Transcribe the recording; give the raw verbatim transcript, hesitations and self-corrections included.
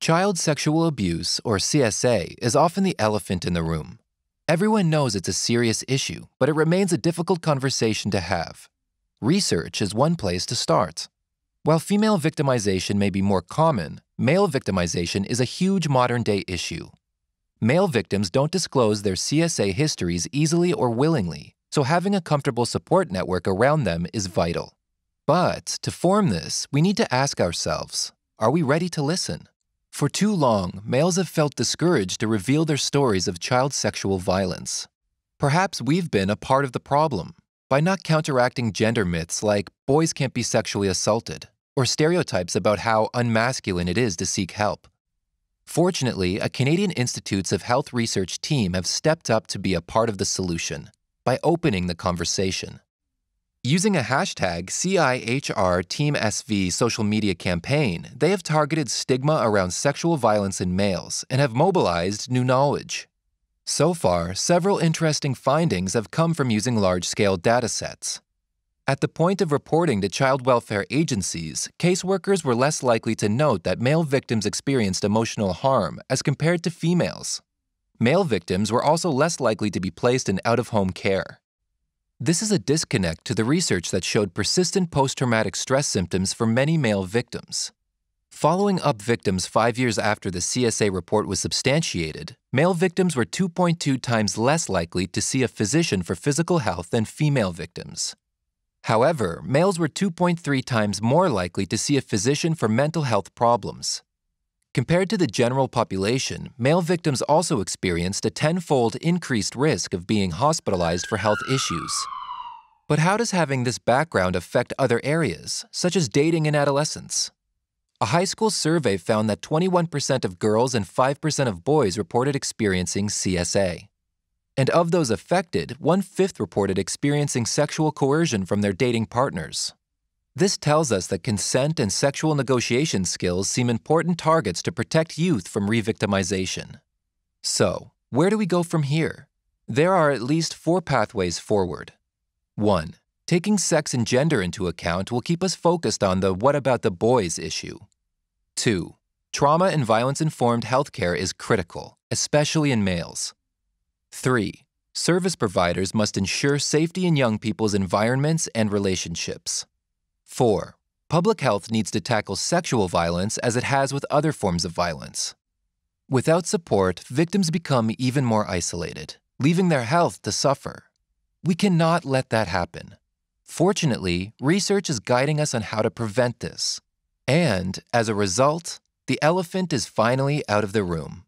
Child sexual abuse, or C S A, is often the elephant in the room. Everyone knows it's a serious issue, but it remains a difficult conversation to have. Research is one place to start. While female victimization may be more common, male victimization is a huge modern-day issue. Male victims don't disclose their C S A histories easily or willingly, so having a comfortable support network around them is vital. But to form this, we need to ask ourselves, are we ready to listen? For too long, males have felt discouraged to reveal their stories of child sexual violence. Perhaps we've been a part of the problem by not counteracting gender myths like boys can't be sexually assaulted, or stereotypes about how unmasculine it is to seek help. Fortunately, a Canadian Institutes of Health research team have stepped up to be a part of the solution by opening the conversation. Using a hashtag C I H R Team S V social media campaign, they have targeted stigma around sexual violence in males and have mobilized new knowledge. So far, several interesting findings have come from using large-scale datasets. At the point of reporting to child welfare agencies, caseworkers were less likely to note that male victims experienced emotional harm as compared to females. Male victims were also less likely to be placed in out-of-home care. This is a disconnect to the research that showed persistent post-traumatic stress symptoms for many male victims. Following up victims five years after the C S A report was substantiated, male victims were two point two times less likely to see a physician for physical health than female victims. However, males were two point three times more likely to see a physician for mental health problems. Compared to the general population, male victims also experienced a tenfold increased risk of being hospitalized for health issues. But how does having this background affect other areas, such as dating in adolescence? A high school survey found that twenty-one percent of girls and five percent of boys reported experiencing C S A. And of those affected, one-fifth reported experiencing sexual coercion from their dating partners. This tells us that consent and sexual negotiation skills seem important targets to protect youth from re-victimization. So, where do we go from here? There are at least four pathways forward. One, taking sex and gender into account will keep us focused on the what about the boys issue. Two, trauma and violence-informed healthcare is critical, especially in males. Three, service providers must ensure safety in young people's environments and relationships. Four, public health needs to tackle sexual violence as it has with other forms of violence. Without support, victims become even more isolated, leaving their health to suffer. We cannot let that happen. Fortunately, research is guiding us on how to prevent this. And, as a result, the elephant is finally out of the room.